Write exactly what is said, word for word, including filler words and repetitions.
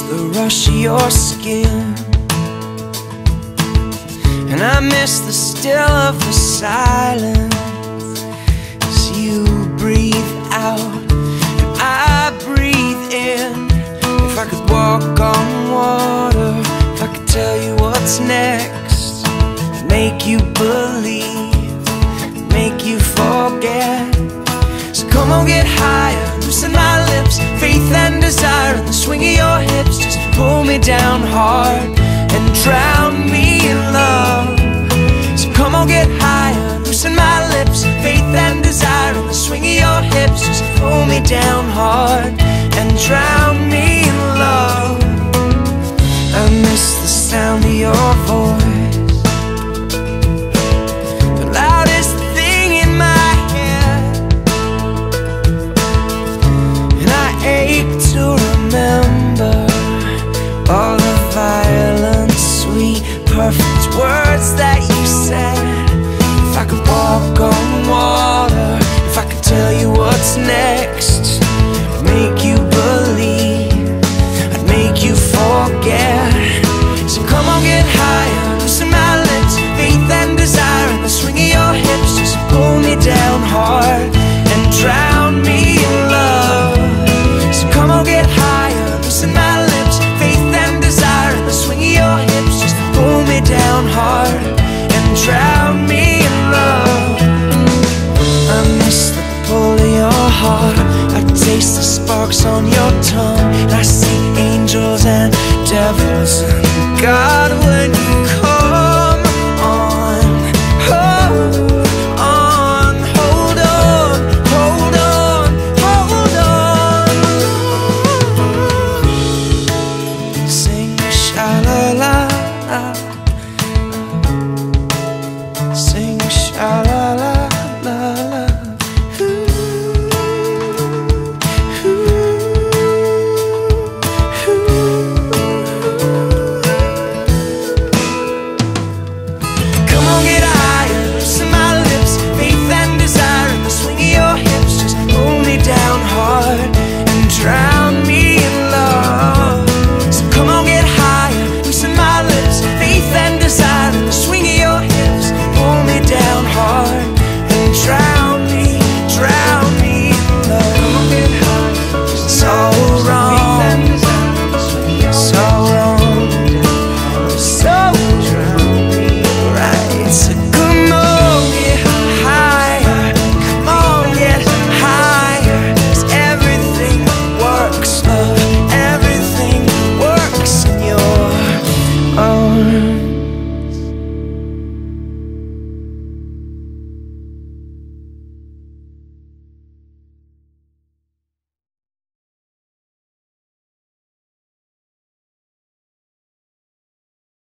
the rush of your skin, and I miss the still of the silence as you breathe out and I breathe in. If I could walk on water, if I could tell you what's next, make you believe, make you forget. So come on, get higher, loosen my lips, faith and desire in the swing of your hips. Just pull me down hard and drown me in love. So come on, get higher, loosen my lips, faith and desire in the swing of your hips. Just pull me down hard and drown me in love. I miss the sound of your voice, the loudest thing in my head, and I ache to remember all the violent, sweet, perfect words that you said. If I could walk on water, if I could tell you what's next, I'd make you believe, I'd make you forget. So come on, get higher, loosen my lips, faith and desire in the swing of your hips. Just pull me down hard and drown me in love. So come on, get higher, loosen my lips, faith and desire in the swing of your hips. Just pull me down hard and drown me in love. I miss the pull of your heart, I taste the sparks on your tongue, and I see angels and devils and God when you come on. Hold on, hold on, hold on, hold on. Sing sha-la-la, sing sha-la-la. Drown me in love. So come on, get higher, loosen my lips, faith and desire in the swing of your hips. Pull me down hard and drown